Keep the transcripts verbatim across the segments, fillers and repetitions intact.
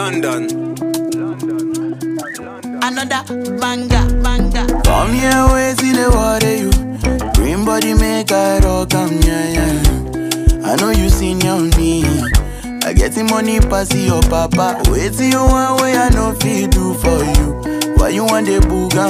London. Another banger, banger. Come here, wait till the water you. Green body make I rock, come yeah, yeah. I know you seen on me. I get the money pass your papa. Wait till you want way I know feel do for you. Why you want the buga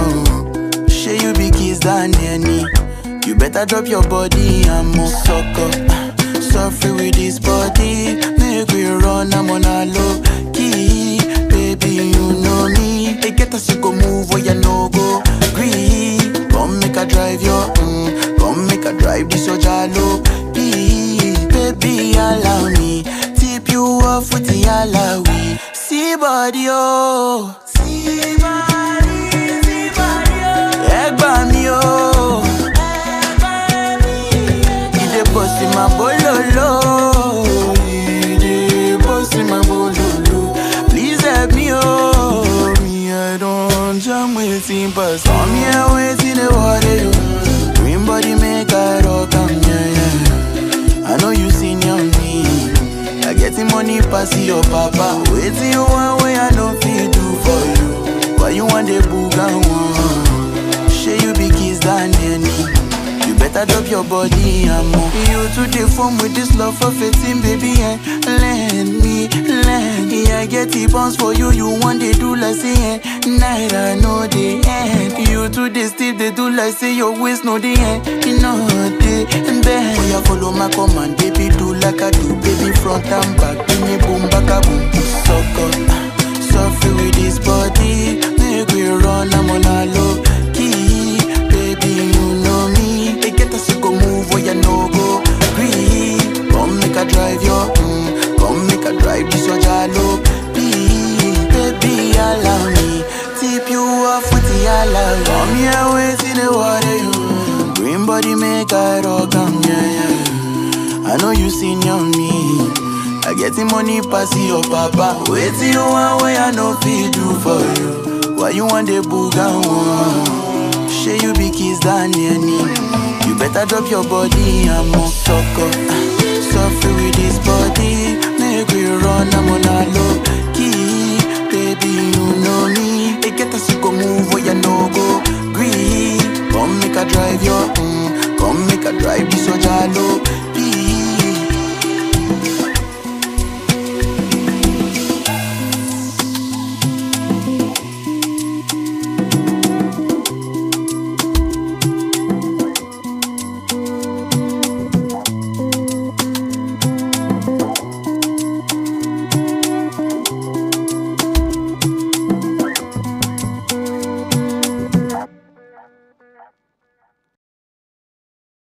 one? Shey you be kizz than any. You better drop your body and move Soco. Sofry with this body. Make we run, I'm on a low key. Baby, you know me. They get us to go move where you no go. Gree. Come make a drive your mm. Come make a drive this your jalo-py. Baby, allow me. Tip you off with the allowee. See body, oh. See body, see body, oh. Egba me, oh. Egba me, Egba. You dey boss in my bololo. You dey boss in my bololo. Please help me, oh. Me, I don't jam waiting, but come here, waiting the water, you. Green body make I rock, come yeah, yeah. I know you seen on me. I get the money pass your papa. Wait till you want way I know feel do for you. Why you want the buga one? Shey you be kizz than any. You better drop your body and move. You to the phone with this love for fifteen, baby, and lend me, lend me. I get the bounce for you. You want they do like say eh. Night I know the end. You to the still they do like say your waist no the end. You know they bend. Oh, you follow my command, baby, do like I do, baby, front and back, give me boom, back a boom. Soco, sofry with this body, make we run, I'm on a low key. Baby, you know me, they get us to go move where you no go. Gree, come make a drive your, mm, come make a drive this your jalo-py. Baby, allow me, tip you off with the allowee. Come here, wait in the water, you. Green body make I rock, come yeah, yeah. I know you seen on me. I get the money pass your papa. Wait till you want way I know feel do for you. Why you want the buga one? Shey you be kizz than any. You better drop your body and move Soco. Sofry with this body. Make we run, I'm on a low